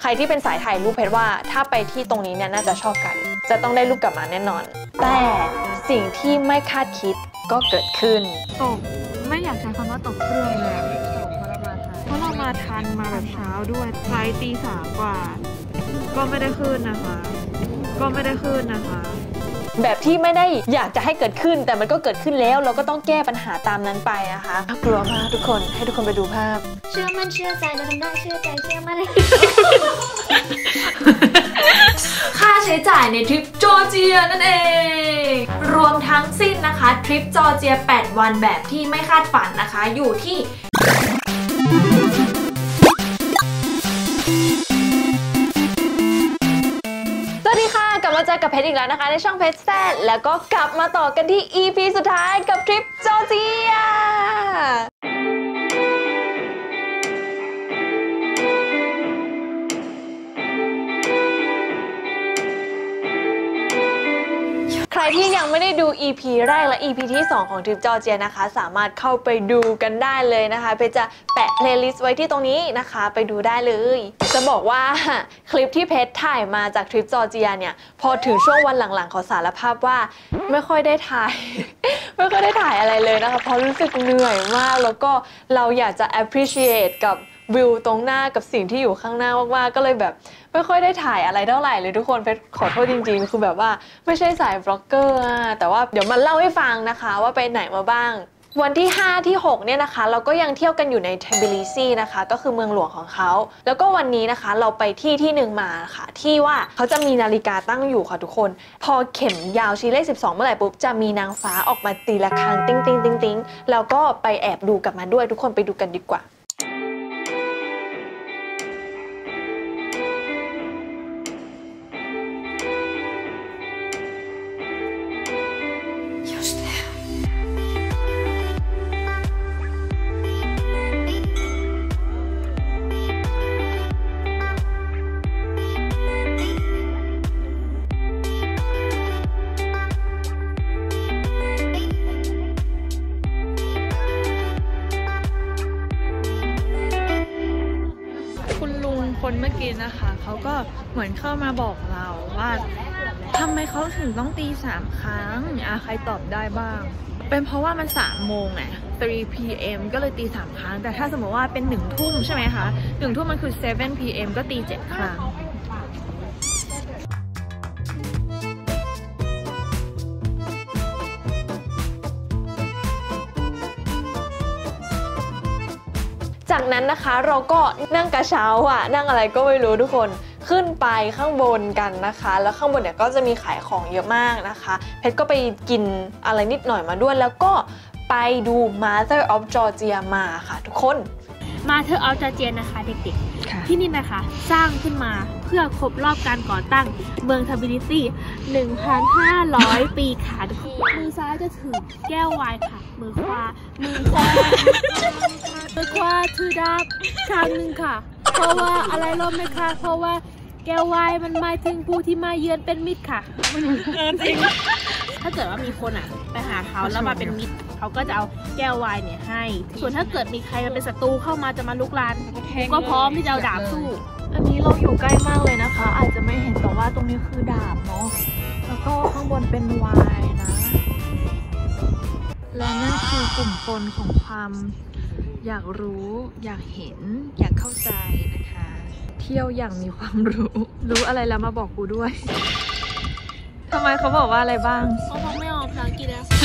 ใครที่เป็นสายถ่ายรูปเพชรว่าถ้าไปที่ตรงนี้เนี่ยน่าจะชอบกันจะต้องได้รูปกลับมาแน่นอน แต่สิ่งที่ไม่คาดคิดก็เกิดขึ้นตกไม่อยากใช้คำว่าตกเครื่องเลยเพราะเรามาทันมาแบบเช้าด้วยไฟตี 3 กว่าก็ไม่ได้ขึ้นนะคะแบบที่ไม่ได้อยากจะให้เกิดขึ้นแต่มันก็เกิดขึ้นแล้วเราก็ต้องแก้ปัญหาตามนั้นไปนะคะกลัวมากทุกคนให้ทุกคนไปดูภาพเชื่อมั่นเชื่อใจเราทำได้เชื่อใจเชื่อมั่นค่าใช้จ่ายในทริปจอร์เจียนั่นเองรวมทั้งสิ้นนะคะทริปจอร์เจีย8 วันแบบที่ไม่คาดฝันนะคะอยู่ที่สวัสดีค่ะกลับมาเจอกับเพชรอีกแล้วนะคะในช่องเพชรแซดแล้วก็กลับมาต่อกันที่ EP สุดท้ายกับทริปจอร์เจียใครที่ยังไม่ได้ดู EP แรกและ EP ที่ 2 ของทริปจอร์เจียนะคะสามารถเข้าไปดูกันได้เลยนะคะเพชรจะแปะเพลย์ลิสต์ไว้ที่ตรงนี้นะคะไปดูได้เลยจะบอกว่าคลิปที่เพชรถ่ายมาจากทริปจอร์เจียเนี่ยพอถึงช่วงวันหลังๆขอสารภาพว่าไม่ค่อยได้ถ่าย ไม่ค่อยได้ถ่ายอะไรเลยนะคะเพราะรู้สึกเหนื่อยมากแล้วก็เราอยากจะ appreciate กับวิวตรงหน้ากับสิ่งที่อยู่ข้างหน้ามากๆก็เลยแบบไม่ค่อยได้ถ่ายอะไรเท่าไหร่เลยทุกคนเพชรขอโทษจริงๆคือแบบว่าไม่ใช่สายบล็อกเกอร์แต่ว่าเดี๋ยวมาเล่าให้ฟังนะคะว่าไปไหนมาบ้างวันที่5ที่6เนี่ยนะคะเราก็ยังเที่ยวกันอยู่ในเทบิลิซีนะคะก็คือเมืองหลวงของเขาแล้วก็วันนี้นะคะเราไปที่หนึ่งมาค่ะที่ว่าเขาจะมีนาฬิกาตั้งอยู่ค่ะทุกคนพอเข็มยาวชี้เลข12เมื่อไหร่ปุ๊บจะมีนางฟ้าออกมาตีระฆังติ้งติ้งติ้งติ้งแล้วก็ไปแอบดูกับมันด้วยทุกคนไปดูกันดีกว่าคนเมื่อกี้นะคะเขาก็เหมือนเข้ามาบอกเราว่าทำไมเขาถึงต้องตี3 ครั้งใครตอบได้บ้างเป็นเพราะว่ามัน3 โมงไง3 p.m. ก็เลยตี3 ครั้งแต่ถ้าสมมติว่าเป็น1 ทุ่มใช่ไหมคะ1 ทุ่มมันคือ7 p.m. ก็ตี7 ครั้งจากนั้นนะคะเราก็นั่งกระเช้านั่งอะไรก็ไม่รู้ทุกคนขึ้นไปข้างบนกันนะคะแล้วข้างบนเนี่ยก็จะมีขายของเยอะมากนะคะเพชรก็ไปกินอะไรนิดหน่อยมาด้วยแล้วก็ไปดู Mother of Georgia มาค่ะทุกคน Mother of Georgia นะคะเด็กๆที่นี่นะคะสร้างขึ้นมาเพื่อครบรอบการก่อตั้งเมืองทบิลิซี 1,500 ปีค่ะมือซ้ายจะถือแก้วไวน์ค่ะมือขวาถือดาบข้างหนึ่งค่ะเพราะว่าอะไรรู้ไหมคะเพราะว่าแก้วไวน์มันหมายถึงผู้ที่มาเยือนเป็นมิตรค่ะจริงถ้าเกิดว่ามีคนไปหาเขาแล้วมาเป็นมิตรเขาก็จะเอาแก้วไวน์เนี่ยให้ส่วนถ้าเกิดมีใครมาเป็นศัตรูเข้ามาจะมาลุกลานก็พร้อมที่จะเอาดาบสู้อันนี้เราอยู่ใกล้มากเลยนะคะอาจจะไม่เห็นแต่ว่าตรงนี้คือดาบเนาะแล้วก็ข้างบนเป็นไวน์นะและนั่นคือกลุ่มคนของความอยากรู้อยากเห็นอยากเข้าใจนะคะเที่ยวอย่างมีความรู้อะไรแล้วมาบอกกูด้วยทำไมเขาบอกว่าอะไรบ้างเขาบอกไม่ออกภาษาอังกฤษแล้ว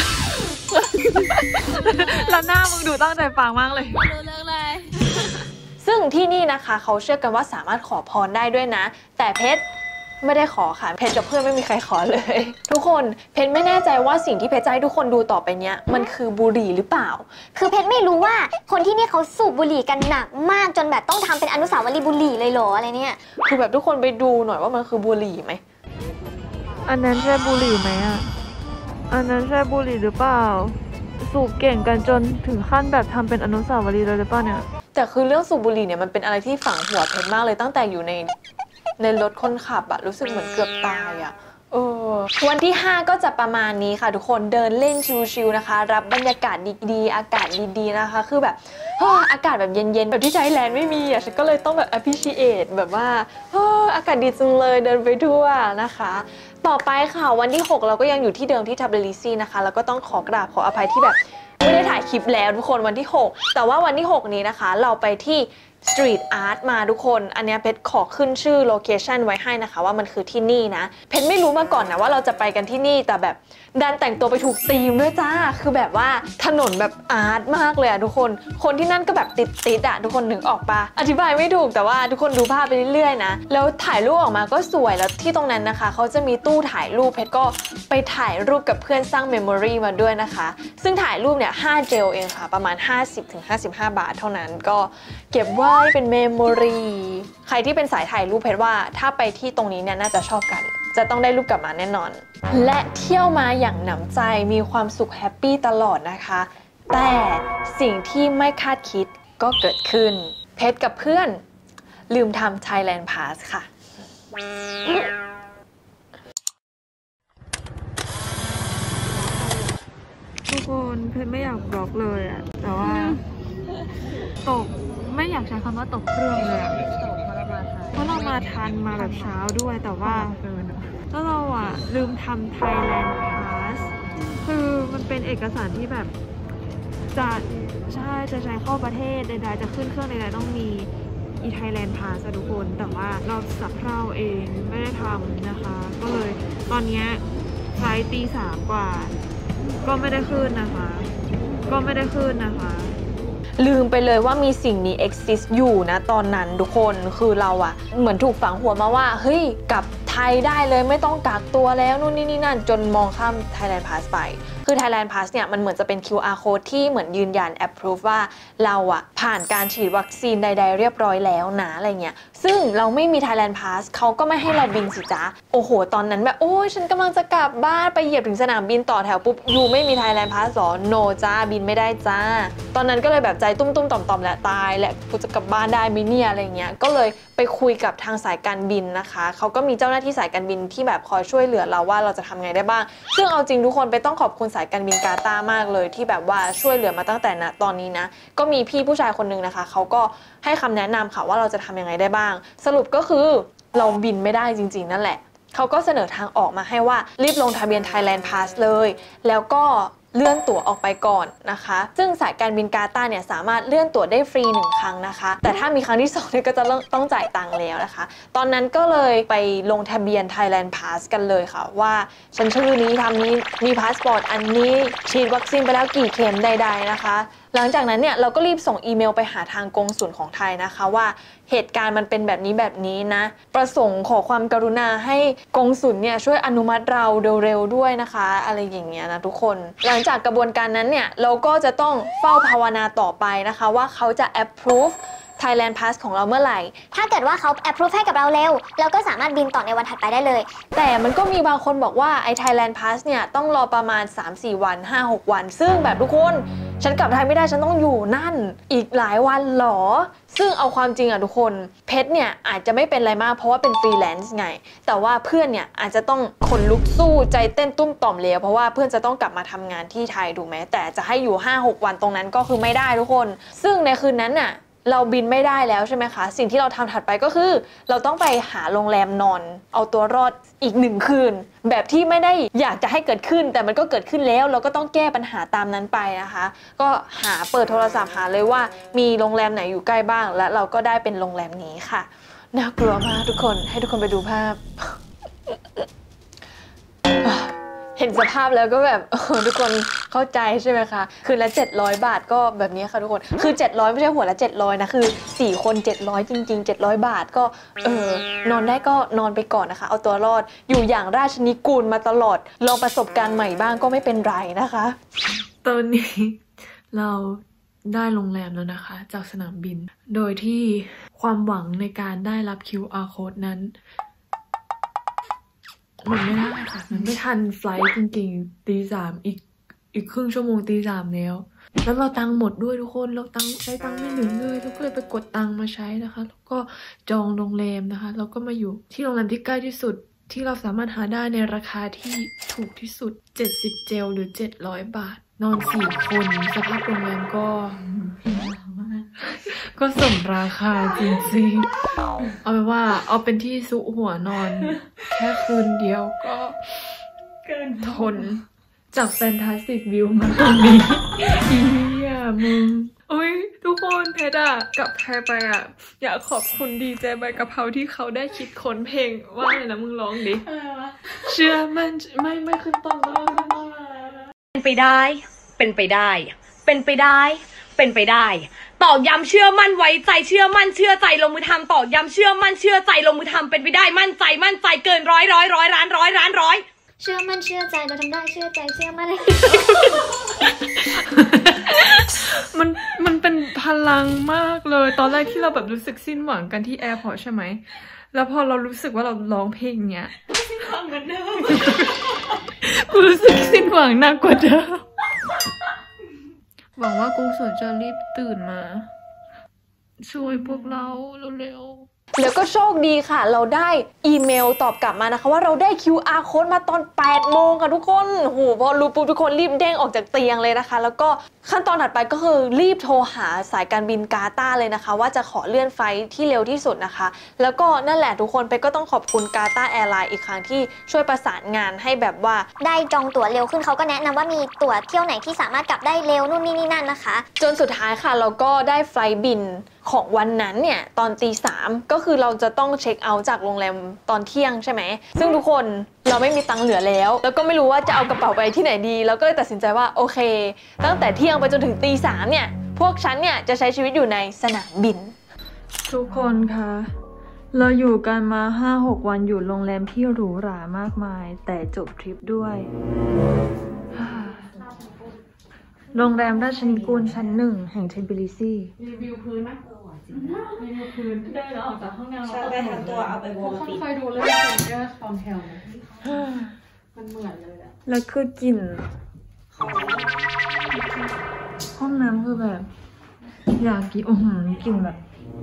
แล้วหน้ามึงดูตั้งใจฟังมากเลยรู้เรื่องเลยซึ่งที่นี่นะคะเขาเชื่อกันว่าสามารถขอพรได้ด้วยนะแต่เพชรไม่ได้ขอค่ะเพชรกับเพื่อนไม่มีใครขอเลยทุกคนเพชรไม่แน่ใจว่าสิ่งที่เพชรจะให้ทุกคนดูต่อไปเนี้ยมันคือบุหรี่หรือเปล่าคือเพชรไม่รู้ว่าคนที่นี่เขาสูบบุหรี่กันหนักมากจนแบบต้องทำเป็นอนุสาวรีย์บุหรี่เลยเหรออะไรเนี่ยคือแบบทุกคนไปดูหน่อยว่ามันคือบุหรี่ไหมอันนั้นใช่บุหรี่ไหมอันนั้นใช่บุหรี่หรือเปล่าสูบเก่งกันจนถึงขั้นแบบทำเป็นอนุสาวรีย์เลยหรือเปล่าเนี่ยแต่คือเรื่องสูบบุหรี่เนี่ยมันเป็นอะไรที่ฝังหัวเพชรมากเลยตั้งแต่อยู่ในรถคนขับรู้สึกเหมือนเกือบตายวันที่ 5 ก็จะประมาณนี้ค่ะทุกคนเดินเล่นชิลๆนะคะรับบรรยากาศดีๆอากาศดีๆนะคะคือแบบอากาศแบบเย็นๆแบบที่ไทยแลนด์ไม่มีฉันก็เลยต้องแบบ appreciate แบบว่าอากาศดีจังเลยเดินไปทั่วนะคะต่อไปค่ะวันที่ 6 เราก็ยังอยู่ที่เดิมที่ทับเบลิซีนะคะแล้วก็ต้องขอกราบขออภัยที่แบบไม่ได้ถ่ายคลิปแล้วทุกคนวันที่ 6แต่ว่าวันที่ 6 นี้นะคะเราไปที่สตรีทอาร์ตมาทุกคนอันนี้เพชรขอขึ้นชื่อโลเคชันไว้ให้นะคะว่ามันคือที่นี่นะเพชรไม่รู้มาก่อนนะว่าเราจะไปกันที่นี่แต่แบบดันแต่งตัวไปถูกธีมด้วยจ้าคือแบบว่าถนนแบบอาร์ตมากเลยอะทุกคนคนที่นั่นก็แบบติดอะทุกคนนึกออกปะอธิบายไม่ถูกแต่ว่าทุกคนดูภาพไปเรื่อยๆนะแล้วถ่ายรูปออกมาก็สวยแล้วที่ตรงนั้นนะคะเขาจะมีตู้ถ่ายรูปเพชรก็ไปถ่ายรูปกับเพื่อนสร้างเมมโมรีมาด้วยนะคะซึ่งถ่ายรูปเนี่ย5 เจลเองค่ะประมาณ 50-55 บาทเท่านั้นก็เก็บไว้เป็นเมมโมรีใครที่เป็นสายถ่ายรูปเพชรว่าถ้าไปที่ตรงนี้เนี่ยน่าจะชอบกันจะต้องได้รูปกลับมาแน่นอนและเที่ยวมาอย่างหนำใจมีความสุขแฮปปี้ตลอดนะคะแต่สิ่งที่ไม่คาดคิดก็เกิดขึ้นเพชรกับเพื่อนลืมทำ Thailand Pass ค่ะทุกคนเพชรไม่อยากบล็อกเลยอะแต่ว่าตกไม่อยากใช้คำว่าตกเครื่องเลยอะเพราะเรามาทันมาแบบเช้าด้วยแต่ว่าแล้วเราอะลืมทำ Thailand Pass คือมันเป็นเอกสารที่แบบจะใช้เข้าประเทศใดๆจะขึ้นเครื่องใดๆต้องมีThailand Pass ทุกคนแต่ว่าเราสับเพร่าเองไม่ได้ทำนะคะก็เลยตอนนี้ไฟล์ตี 3 กว่าก็ไม่ได้ขึ้นนะคะลืมไปเลยว่ามีสิ่งนี้ exist อยู่นะตอนนั้นทุกคนคือเราอะเหมือนถูกฝังหัวมาว่าเฮ้ยกลับไทยได้เลยไม่ต้องกักตัวแล้วนู่นนี่นั่นจนมองข้าม Thailand Pass ไปคือ Thailand Pass เนี่ยมันเหมือนจะเป็น QR code ที่เหมือนยืนยัน approve ว่าเราอะผ่านการฉีดวัคซีนใดๆเรียบร้อยแล้วนะอะไรเงี้ยซึ่งเราไม่มี Thailand Pass เขาก็ไม่ให้เราบินสิจ๊ะโอ้โหตอนนั้นแบบโอ้ยฉันกำลังจะกลับบ้านไปเหยียบถึงสนามบินต่อแถวปุ๊บยูไม่มี Thailand Pass หรอ no จ้าบินไม่ได้จ้าตอนนั้นก็เลยแบบใจตุ้มๆต่อมๆแหละตายและกูจะกลับบ้านได้ไหมเนี่ยอะไรเงี้ยก็เลยไปคุยกับทางสายการบินนะคะเขาก็มีเจ้าหน้าที่สายการบินที่แบบคอยช่วยเหลือเราว่าเราจะทำไงได้บ้างซึ่งเอาจริงทุกคนไปต้องขอบคุณสายการบินกาตาร์มากเลยที่แบบว่าช่วยเหลือมาตั้งแต่ณตอนนี้นะก็มีพี่ผู้ชายคนนึงนะคะเขาก็ให้คำแนะนำค่ะว่าเราจะทำยังไงได้บ้างสรุปก็คือเราบินไม่ได้จริงๆนั่นแหละเขาก็เสนอทางออกมาให้ว่ารีบลงทะเบียน Thailand Pass เลยแล้วก็เลื่อนตั๋วออกไปก่อนนะคะซึ่งสายการบินกาตาร์เนี่ยสามารถเลื่อนตั๋วได้ฟรี1 ครั้งนะคะแต่ถ้ามีครั้งที่2เนี่ยก็จะต้องจ่ายตังค์แล้วนะคะตอนนั้นก็เลยไปลงทะเบียน Thailand Pass กันเลยค่ะว่าฉันชื่อนี้ทำนี้มีพาสปอร์ตอันนี้ฉีดวัคซีนไปแล้วกี่เข็มใดๆนะคะหลังจากนั้นเนี่ยเราก็รีบส่งอีเมลไปหาทางกงสุลของไทยนะคะว่าเหตุการณ์มันเป็นแบบนี้นะประสงค์ขอความกรุณาให้กงสุลเนี่ยช่วยอนุมัติเราเร็วๆด้วยนะคะอะไรอย่างเงี้ยนะทุกคนหลังจากกระบวนการนั้นเนี่ยเราก็จะต้องเฝ้าภาวนาต่อไปนะคะว่าเขาจะ approve Thailand Pass ของเราเมื่อไหร่ถ้าเกิดว่าเขา approve ให้กับเราเร็วเราก็สามารถบินต่อในวันถัดไปได้เลยแต่มันก็มีบางคนบอกว่าไอ้ Thailand Pass เนี่ยต้องรอประมาณ 3-4 วัน 5-6 วันซึ่งแบบทุกคนฉันกลับไทยไม่ได้ฉันต้องอยู่นั่นอีกหลายวันหรอซึ่งเอาความจริงอะทุกคนเพชรเนี่ยอาจจะไม่เป็นไรมากเพราะว่าเป็นฟรีแลนซ์ไงแต่ว่าเพื่อนเนี่ยอาจจะต้องขนลุกสู้ใจเต้นตุ้มต่อมเลยเพราะว่าเพื่อนจะต้องกลับมาทำงานที่ไทยถูกไหมแต่จะให้อยู่ 5-6 วันตรงนั้นก็คือไม่ได้ทุกคนซึ่งในคืนนั้นน่ะเราบินไม่ได้แล้วใช่ไหมคะสิ่งที่เราทำถัดไปก็คือเราต้องไปหาโรงแรมนอนเอาตัวรอดอีก1 คืนแบบที่ไม่ได้อยากจะให้เกิดขึ้นแต่มันก็เกิดขึ้นแล้วเราก็ต้องแก้ปัญหาตามนั้นไปนะคะก็เปิดโทรศัพท์หาเลยว่ามีโรงแรมไหนอยู่ใกล้บ้างและเราก็ได้เป็นโรงแรมนี้ค่ะน่ากลัวมากทุกคนให้ทุกคนไปดูภาพ เห็นสภาพแล้วก็แบบทุกคนเข้าใจใช่ไหมคะคืนละ700 บาทก็แบบนี้ค่ะทุกคนคือ700ไม่ใช่หัวละ700นะคือ4 คน700จริงๆ700 บาทก็นอนได้ก็นอนไปก่อนนะคะเอาตัวรอดอยู่อย่างราชนิกูลมาตลอดลองประสบการณ์ใหม่บ้างก็ไม่เป็นไรนะคะตอนนี้เราได้โรงแรมแล้วนะคะจากสนามบินโดยที่ความหวังในการได้รับ QR code นั้นมันไม่ได้ค่ะมันไม่ทันไฟลท์จริงๆตี 3อีกครึ่งชั่วโมงตี 3แล้วเราตังค์หมดด้วยทุกคนเราใช้ตังค์ไม่เหลือเลยเราก็เลยไปกดตังค์มาใช้นะคะแล้วก็จองโรงแรมนะคะแล้วก็มาอยู่ที่โรงแรมที่ใกล้ที่สุดที่เราสามารถหาได้ในราคาที่ถูกที่สุด70เจลหรือ700 บาทนอน4 คนสภาพโรงแรมก็สมราคาจริงๆเอาเป็นว่าเอาเป็นที่ซุหัวนอนแค่คืนเดียวก็เกินทนจากแฟนตาสติกวิวมาตรงนี้เฮียมึงอุ้ยทุกคนเพชรอะกลับไทยไปอะอยากขอบคุณดีเจใบกะเพราที่เขาได้คิดค้นเพลงว่าอะไรนะมึงร้องดิเชื่อมันไม่ขึ้นต้นแล้วเป็นไปได้เป็นไปได้เป็นไปได้เป็นไปได้ตอกย้ำเชื่อมั่นไว้ใจเชื่อมั่นเชื่อใจลงมือทำตอกย้ำเชื่อมั่นเชื่อใจลงมือทำเป็นไปได้มั่นใจเกินร้อยล้านร้อยเชื่อมั่นเชื่อใจเราทำได้เชื่อใจเชื่อมั่นเลยมันเป็นพลังมากเลยตอนแรกที่เราแบบรู้สึกสิ้นหวังกันที่แอร์พอร์ตใช่ไหมแล้วพอเรารู้สึกว่าเราร้องเพลงเนี้ยสิ้นหวังเหมือนเดิมกูรู้สึกสิ้นหวังหนักกว่าเดิมหวังว่ากุ้งสนจะรีบตื่นมาช่วยพวกเราเร็วแล้วก็โชคดีค่ะเราได้อีเมลตอบกลับมานะคะว่าเราได้ QR code มาตอน8 โมงค่ะทุกคนโหพอรู้ปุ๊บทุกคนรีบเด้งออกจากเตียงเลยนะคะแล้วก็ขั้นตอนถัดไปก็คือรีบโทรหาสายการบินกาตาร์เลยนะคะว่าจะขอเลื่อนไฟล์ที่เร็วที่สุดนะคะแล้วก็นั่นแหละทุกคนไปก็ต้องขอบคุณกาตาร์แอร์ไลน์อีกครั้งที่ช่วยประสานงานให้แบบว่าได้จองตั๋วเร็วขึ้นเขาก็แนะนำว่ามีตั๋วเที่ยวไหนที่สามารถกลับได้เร็วนู่นนี่นั่นนะคะจนสุดท้ายค่ะเราก็ได้ไฟล์บินของวันนั้นเนี่ยตอนตี 3ก็คือเราจะต้องเช็คเอาท์จากโรงแรมตอนเที่ยงใช่ไหมซึ่งทุกคนเราไม่มีตังค์เหลือแล้วก็ไม่รู้ว่าจะเอากระเป๋าไปที่ไหนดีแล้วก็เลยตัดสินใจว่าโอเคตั้งแต่เที่ยงไปจนถึงตี 3เนี่ยพวกฉันเนี่ยจะใช้ชีวิตอยู่ในสนามบินทุกคนคะเราอยู่กันมา 5-6 วันอยู่โรงแรมที่หรูหรามากมายแต่จบทริปด้วยโรงแรมราชนิกูลชั้น 1แห่งเทบิลิซีรีวิวพื้นไหมรีวิวพื้นได้แล้วออกจากห้องน้ำใช่ได้ทั้งตัวเอาไปวงปิดคอยดูเลยเป็นแค่ฟอร์มแถวมันเหมือนเลยอะแล้วคือกลิ่นห้องน้ำคือแบบอยากกินกลิ่นแบบ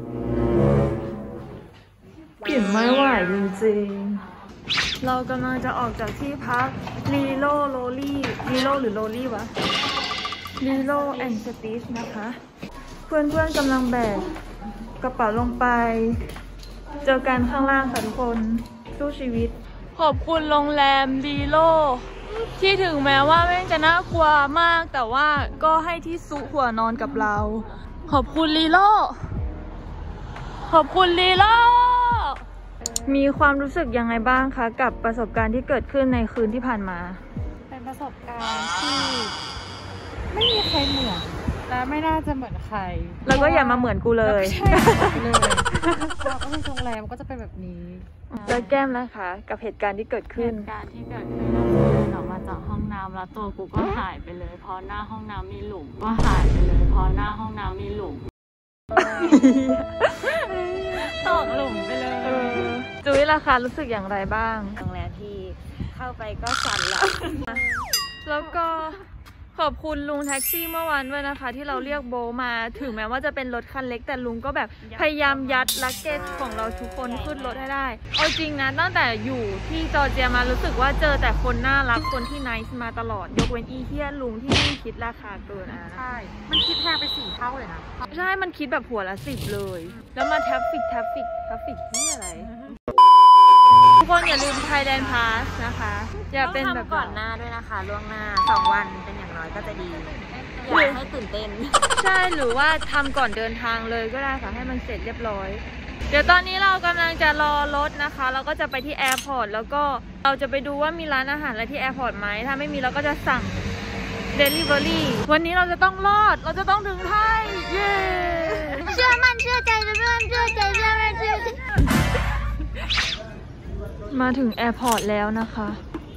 กลิ่นไม่ไหวจริงๆเรากำลังจะออกจากที่พักลีโลหรือโลลี่วะลีโลแอนด์สตีชนะคะเพื่อนๆกำลังแบกกระเป๋าลงไปเจอกันข้างล่างค่ะทุกคนสู้ชีวิตขอบคุณโรงแรมลีโลที่ถึงแม้ว่าแม่งจะน่ากลัวมากแต่ว่าก็ให้ที่ซุหัวนอนกับเราขอบคุณลีโลขอบคุณลีโลมีความรู้สึกยังไงบ้างคะกับประสบการณ์ที่เกิดขึ้นในคืนที่ผ่านมาเป็นประสบการณ์ที่ไม่มีใครเหมือนและไม่น่าจะเหมือนใครแล้วก็อย่ามาเหมือนกูเลยใช่เลยเราก็เป็นโรงแรมก็จะเป็นแบบนี้แล้วแก้มนะคะกับเหตุการณ์ที่เกิดขึ้นเหตุการณ์ที่เกิดขึ้นก็คือเดินออกมาจากห้องน้ำแล้วตัวกูก็หายไปเลยเพราะหน้าห้องน้ำมีหลุมก็หายไปเลยเพราะหน้าห้องน้ำมีหลุมตกหลุมไปเลยจุ้ยราคารู้สึกอย่างไรบ้างโรงแรมที่เข้าไปก็สั่นละแล้วก็ขอบคุณลุงแท็กซี่เมื่อวานด้วยนะคะที่เราเรียกโบมาถึงแม้ว่าจะเป็นรถคันเล็กแต่ลุงก็แบบพยายามยัดลักเกจของเราทุกคนขึ้นรถให้ได้เอาจริงนะตั้งแต่อยู่ที่จอร์เจียมารู้สึกว่าเจอแต่คนน่ารักคนที่ไนซ์มาตลอดยกเว้นอีเทียลุงที่ไม่คิดราคาเกินใช่มันคิดแพงไป4 เท่าเลยนะใช่มันคิดแบบหัวละ10เลยแล้วมาแท็บฟิกนี่อะไรทุกคนอย่าลืม Thailand Pass นะคะอย่าเป็นแบบก่อนหน้าด้วยนะคะล่วงหน้า2 วันเป็นอย่างน้อยก็จะดีอยากให้ตื่นเต้นใช่หรือว่าทำก่อนเดินทางเลยก็ได้ค่ะให้มันเสร็จเรียบร้อยเดี๋ยวตอนนี้เรากำลังจะรอรถนะคะเราก็จะไปที่แอร์พอร์ตแล้วก็เราจะไปดูว่ามีร้านอาหารอะไรที่แอร์พอร์ตไหมถ้าไม่มีเราก็จะสั่ง Delivery วันนี้เราจะต้องรอดเราจะต้องถึงไทยเย้เชื่อมั่นเชื่อใจเพื่อนเชื่อใจเชื่อมั่นเชื่อใจมาถึงแอร์พอร์ตแล้วนะคะ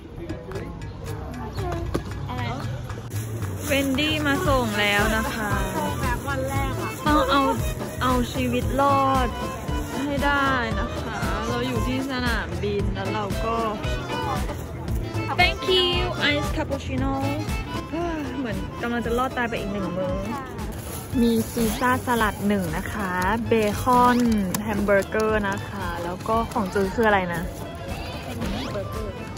เวนดี้มาส่งแล้วนะคะวันแรกอะต้องเอาชีวิตรอดให้ได้นะคะเราอยู่ที่สนามบินแล้วเราก็ thank you ice cappuccino เหมือนกำลังจะรอดตายไปอีก1 มื้อมีซีซ่าสลัด1นะคะเบคอนแฮมเบอร์เกอร์นะคะแล้วก็ของจูคืออะไรนะ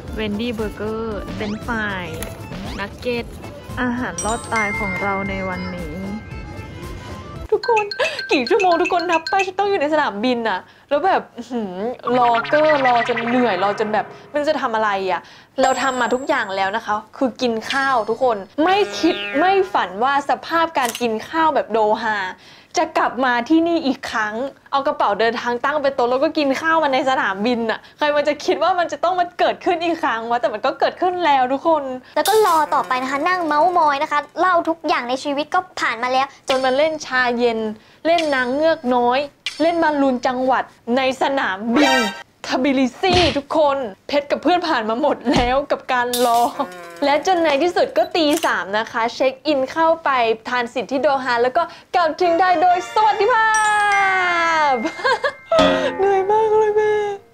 เวนดี้เบอร์เกอร์เฟรนช์ฟรายนักเก็ตอาหารรอดตายของเราในวันนี้ทุกคนกี่ชั่วโมงทุกคนนับไปฉันต้องอยู่ในสนามบินอะแล้วแบบรอเกอร์รอจนเหนื่อยรอจนแบบมันจะทำอะไรอะเราทำมาทุกอย่างแล้วนะคะคือกินข้าวทุกคนไม่คิดไม่ฝันว่าสภาพการกินข้าวแบบโดฮาจะกลับมาที่นี่อีกครั้งเอากระเป๋าเดินทางตั้งไปโต๊ะแล้วก็กินข้าวมาในสนามบินอะใครมันจะคิดว่ามันจะต้องมาเกิดขึ้นอีกครั้งวะแต่มันก็เกิดขึ้นแล้วทุกคนแล้วก็รอต่อไปนะคะนั่งเมาส์มอยนะคะเล่าทุกอย่างในชีวิตก็ผ่านมาแล้วจนมาเล่นชาเย็นเล่นนางเงือกน้อยเล่นบอลลูนจังหวัดในสนามบินทบิลิซีทุกคนเพชรกับเพื่อนผ่านมาหมดแล้วกับการรอและจนในที่สุดก็ตี3นะคะเช็คอินเข้าไปทานสิทธิ์ที่โดฮาแล้วก็กลับถึงได้โดยสวัสดิภาพ เหนื่อยมากเลยแม่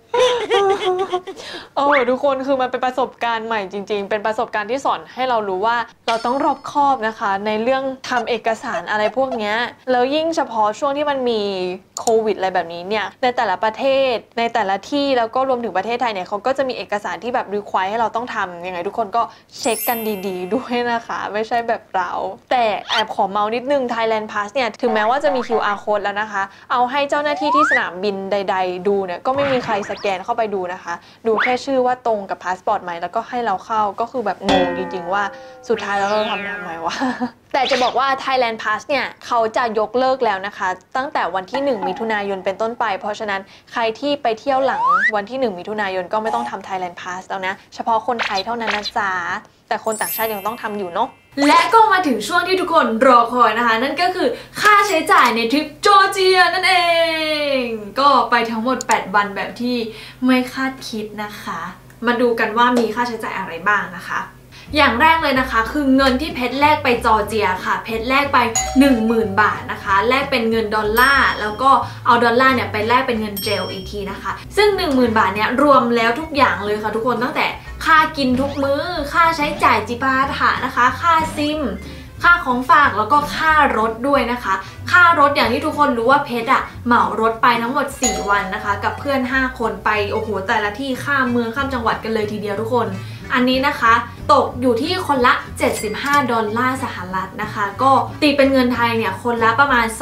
โอ้ทุกคนคือมันเป็นประสบการณ์ใหม่จริงๆเป็นประสบการณ์ที่สอนให้เรารู้ว่าเราต้องรอบคอบนะคะในเรื่องทำเอกสารอะไรพวกนี้แล้วยิ่งเฉพาะช่วงที่มันมีโควิดอะไรแบบนี้เนี่ยในแต่ละประเทศในแต่ละที่แล้วก็รวมถึงประเทศไทยเนี่ยเขาก็จะมีเอกสารที่แบบรีควายให้เราต้องทำยังไงทุกคนก็เช็คกันดีๆด้วยนะคะไม่ใช่แบบเราแต่แอบขอเมานิดนึง Thailand Pass เนี่ยถึงแม้ว่าจะมี QR code แล้วนะคะเอาให้เจ้าหน้าที่ที่สนามบินใดๆดูเนี่ยก็ไม่มีใครสแกนเข้าไปดูนะคะดูแค่ชื่อว่าตรงกับพาสปอร์ตไหมแล้วก็ให้เราเข้าก็คือแบบงงจริงๆว่าสุดท้ายแล้วเราทำไมวะ แต่จะบอกว่า Thailand Pass เนี่ยเขาจะยกเลิกแล้วนะคะตั้งแต่วันที่1มิถุนายนเป็นต้นไปเพราะฉะนั้นใครที่ไปเที่ยวหลังวันที่1มิถุนายนก็ไม่ต้องทำ Thailand Pass แล้วนะเฉพาะคนไทยเท่านั้นนะจ๊ะแต่คนต่างชาติยังต้องทำอยู่เนาะและก็มาถึงช่วงที่ทุกคนรอคอยนะคะนั่นก็คือค่าใช้จ่ายในทริปจอร์เจียนั่นเองก็ไปทั้งหมด8วันแบบที่ไม่คาดคิดนะคะมาดูกันว่ามีค่าใช้จ่ายอะไรบ้างนะคะอย่างแรกเลยนะคะคือเงินที่เพชรแลกไปจอร์เจียค่ะเพชรแลกไป 10,000 บาทนะคะแลกเป็นเงินดอลลาร์แล้วก็เอาดอลลาร์เนี่ยไปแลกเป็นเงินเจลอีกทีนะคะซึ่ง 10,000 บาทเนี่ยรวมแล้วทุกอย่างเลยค่ะทุกคนตั้งแต่ค่ากินทุกมื้อค่าใช้จ่ายจิปาถะนะคะค่าซิมค่าของฝากแล้วก็ค่ารถด้วยนะคะค่ารถอย่างที่ทุกคนรู้ว่าเพชรอะเหมารถไปทั้งหมด4วันนะคะกับเพื่อน5คนไปโอ้โหแต่ละที่ข้ามเมืองข้ามจังหวัดกันเลยทีเดียวทุกคนอันนี้นะคะตกอยู่ที่คนละ$75สหรัฐนะคะก็ตีเป็นเงินไทยเนี่ยคนละประมาณ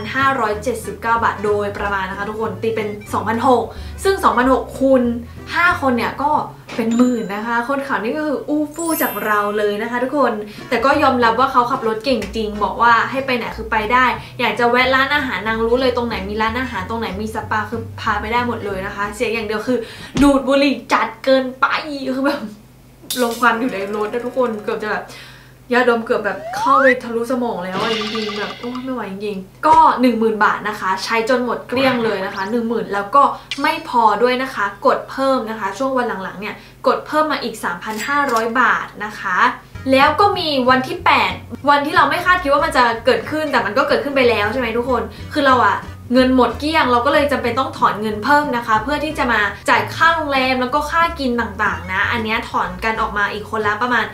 2,579 บาทโดยประมาณนะคะทุกคนตีเป็น 2,600 ซึ่ง 2,600 คูณ5คนเนี่ยก็เป็นหมื่นนะคะคนขับนี่ก็คืออู้ฟู่จากเราเลยนะคะทุกคนแต่ก็ยอมรับว่าเขาขับรถเก่งจริงบอกว่าให้ไปไหนคือไปได้อยากจะแวะร้านอาหารนางรู้เลยตรงไหนมีร้านอาหารตรงไหนมีสปาคือพาไปได้หมดเลยนะคะเสียอย่างเดียวคือดูดบุหรี่จัดเกินไปคือแบบลมควันอยู่ในรถนะทุกคนเกือบจะแบบยาดมเกือบแบบเข้าไปทะลุสมองแล้วจริงๆแบบโอ้ไม่ไหวจริงๆก็ 10,000 บาทนะคะใช้จนหมดเกลี้ยงเลยนะคะ 10,000 แล้วก็ไม่พอด้วยนะคะกดเพิ่มนะคะช่วงวันหลังๆเนี่ยกดเพิ่มมาอีก 3,500 บาทนะคะแล้วก็มีวันที่8วันที่เราไม่คาดคิดว่ามันจะเกิดขึ้นแต่มันก็เกิดขึ้นไปแล้วใช่ไหมทุกคนคือเราอะเงินหมดเกลี้ยงเราก็เลยจำเป็นต้องถอนเงินเพิ่มนะคะเพื่อที่จะมาจ่ายค่าโรงแรมแล้วก็ค่ากินต่างๆนะอันนี้ถอนกันออกมาอีกคนละประมาณ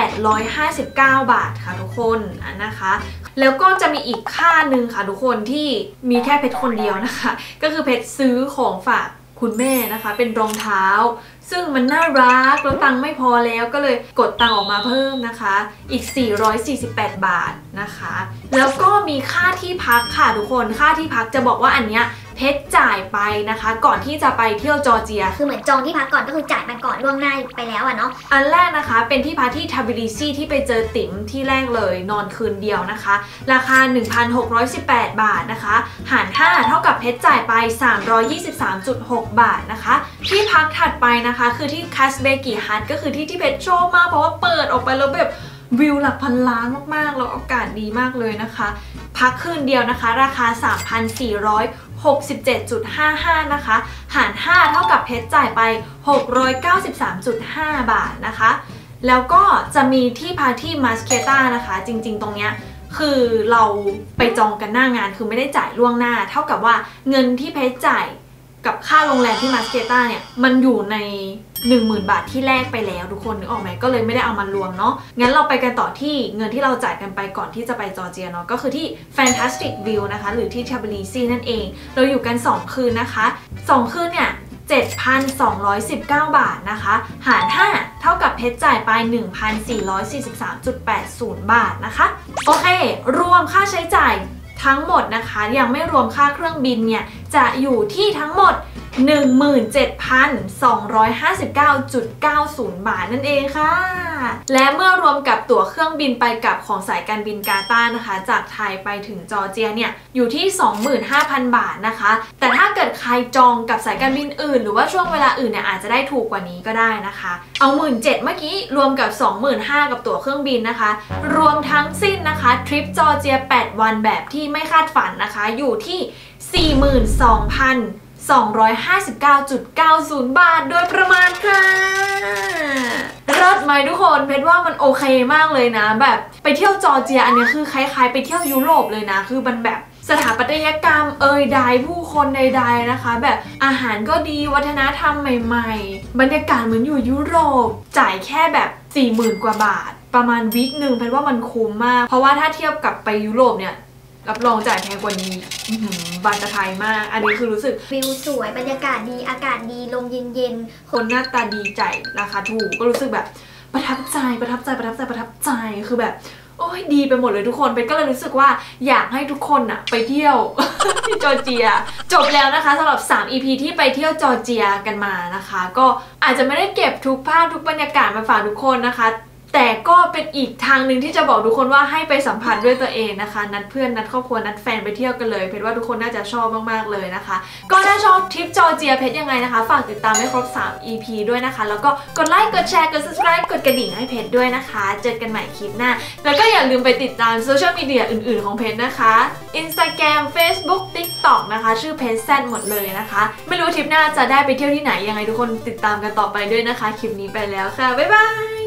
859 บาทค่ะทุกคนนะคะแล้วก็จะมีอีกค่าหนึ่งค่ะทุกคนที่มีแค่เพชรคนเดียวนะคะก็คือเพชรซื้อของฝากคุณแม่นะคะเป็นรองเท้าซึ่งมันน่ารักแล้วตังค์ไม่พอแล้วก็เลยกดตังค์ออกมาเพิ่มนะคะอีก448 บาทนะคะแล้วก็มีค่าที่พักค่ะทุกคนค่าที่พักจะบอกว่าอันเนี้ยเพชรจ่ายไปนะคะก่อนที่จะไปเที่ยวจอร์เจียคือเหมือนจองที่พักก่อนก็คือจ่ายมาก่อนล่วงหน้าไปแล้วอะเนาะอันแรกนะคะเป็นที่พักที่ทบิลิซีที่ไปเจอติ๋มที่แรกเลยนอนคืนเดียวนะคะราคา 1,618 บาทนะคะหาร5เท่ากับเพชรจ่ายไป 323.6 บาทนะคะที่พักถัดไปนะคะคือที่คัสเบกิฮัทก็คือที่เพชรชอบมากเพราะว่าเปิดออกไปแล้วแบบวิวหลักพันล้านมากๆแล้วอากาศดีมากเลยนะคะพักคืนเดียวนะคะราคา 3,467.55 นะคะหาร5เท่ากับเพชรจ่ายไป 693.5 บาทนะคะแล้วก็จะมีที่พักที่มัสเคต้านะคะจริงๆตรงเนี้ยคือเราไปจองกันหน้างานคือไม่ได้จ่ายล่วงหน้าเท่ากับว่าเงินที่เพชรจ่ายกับค่าโรงแรมที่มัสเคต้าเนี่ยมันอยู่ใน 10,000 บาทที่แลกไปแล้วทุกคนนึกออกไหมก็เลยไม่ได้เอามารวมเนาะงั้นเราไปกันต่อที่เงินที่เราจ่ายกันไปก่อนที่จะไปจอร์เจียเนาะก็คือที่ Fantastic View นะคะหรือที่ Tbilisi นั่นเองเราอยู่กัน2คืนนะคะ2คืนเนี่ย 1,219 บาทนะคะหาร 5 เท่ากับเพชรจ่ายไป 1,443.80 บาทนะคะโอเครวมค่าใช้จ่ายทั้งหมดนะคะยังไม่รวมค่าเครื่องบินเนี่ยจะอยู่ที่ทั้งหมด 17,259.90 บาทนั่นเองค่ะและเมื่อรวมกับตั๋วเครื่องบินไปกลับของสายการบินกาตาร์นะคะจากไทยไปถึงจอร์เจียเนี่ยอยู่ที่ 25,000 บาทนะคะแต่ถ้าเกิดใครจองกับสายการบินอื่นหรือว่าช่วงเวลาอื่นเนี่ยอาจจะได้ถูกกว่านี้ก็ได้นะคะเอา 17,000 เมื่อกี้รวมกับ 25,000 กับตั๋วเครื่องบินนะคะรวมทั้งสิ้นนะคะทริปจอร์เจีย8 วันแบบที่ไม่คาดฝันนะคะอยู่ที่ 42,259.90 บาทโดยประมาณค่ะเลิศไหมทุกคนเพชรว่ามันโอเคมากเลยนะแบบไปเที่ยวจอร์เจียอันนี้คือคล้ายๆไปเที่ยวยุโรปเลยนะคือมันแบบสถาปัตยกรรมใดผู้คนใดๆนะคะแบบอาหารก็ดีวัฒนธรรมใหม่ๆบรรยากาศเหมือนอยู่ยุโรปจ่ายแค่แบบ 40,000 กว่าบาทประมาณวีคหนึ่งเพชรว่ามันคุ้มมากเพราะว่าถ้าเทียบกับไปยุโรปเนี่ยรับรองจ่ายแพงกว่านี้บานตะไทยมากอันนี้คือรู้สึกวิวสวยบรรยากาศดีอากาศดีลมเย็นๆคนหน้าตาดีใจราคาถูกก็รู้สึกแบบประทับใจคือแบบโอ้ยดีไปหมดเลยทุกคนเบนก็เลยรู้สึกว่าอยากให้ทุกคนอะไปเที่ยว ที่จอร์เจียจบแล้วนะคะสำหรับ3 EP ที่ไปเที่ยวจอร์เจียกันมานะคะก็อาจจะไม่ได้เก็บทุกภาพทุกบรรยากาศมาฝากทุกคนนะคะแต่ก็เป็นอีกทางหนึ่งที่จะบอกทุกคนว่าให้ไปสัมผัสด้วยตัวเองนะคะนัดเพื่อนนัดครอบครัวนัดแฟนไปเที่ยวกันเลยเพชรว่าทุกคนน่าจะชอบมากๆเลยนะคะก็ถ้าชอบทริปจอร์เจียเพชรยังไงนะคะฝากติดตามให้ครบ3 EP ด้วยนะคะแล้วก็กดไลค์กดแชร์กด subscribe กดกระดิ่งให้เพชรด้วยนะคะเจอกันใหม่คลิปหน้าแล้วก็อย่าลืมไปติดตามโซเชียลมีเดียอื่นๆของเพชรนะคะ Instagram Facebook TikTok นะคะชื่อเพชรแซดหมดเลยนะคะไม่รู้ทริปหน้าจะได้ไปเที่ยวที่ไหนยังไงทุกคนติดตามกันต่อไปด้วยนะคะคลิปนี้ไปแล้วค่ะบ๊ายบาย